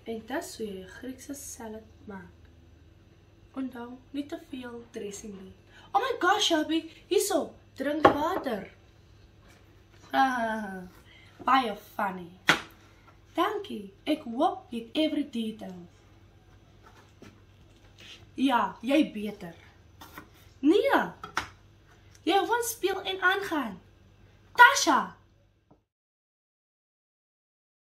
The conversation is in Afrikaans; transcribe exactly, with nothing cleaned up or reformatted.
En dis hoe jy 'n Griekse salad maak. Onthou, nie te veel dressing nie. Oh my gosh, Abby, hierso, drink water. Ah, baie funny. Dankie, ek hoop jy het every detail. Ja, jy beter. Nee, jy gaan speel en aangaan. Tasha!